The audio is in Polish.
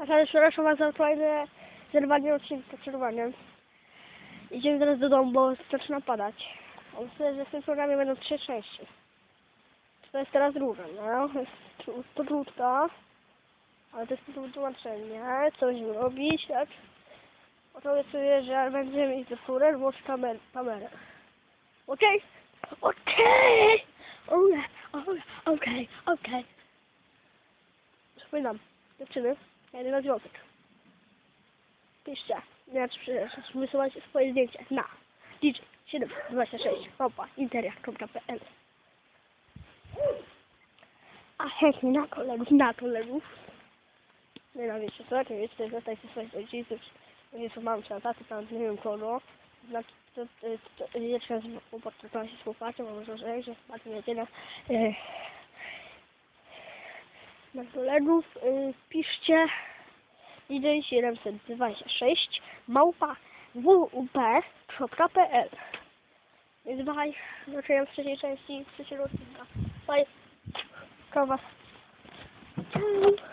Ale przepraszam was za fajne zerwanie odcinka przerwaniem. Idziemy teraz do domu, bo zaczyna padać. Myślę, że w tym programie będą 3 części. To jest teraz druga, no. To krótka. Ale to jest tylko wytłumaczenie. Co będziemy robić, tak? Oto obiecuję, że będziemy iść do furę, włączyć kamerę. Okej? Okej! Okej. Przypominam, dziewczyny, ja idę na związek. Piszcie, wysyłajcie swoje zdjęcie na dj726@interia.pl. A chętnie na kolegów. Nienawiście, co? Nie wiecie, zostajcie swoich rodziców. Nie są mam czy na taty, tam nie wiem kogo. Znaki, to jeszcze raz popatrzę się z chłopakiem, bo może że patrzę niedziela. Na kolegów piszcie dj726@wup.pl. Więc bye, zaczynam z trzeciej części, trzeciego odcinka. Bye. Kocham was.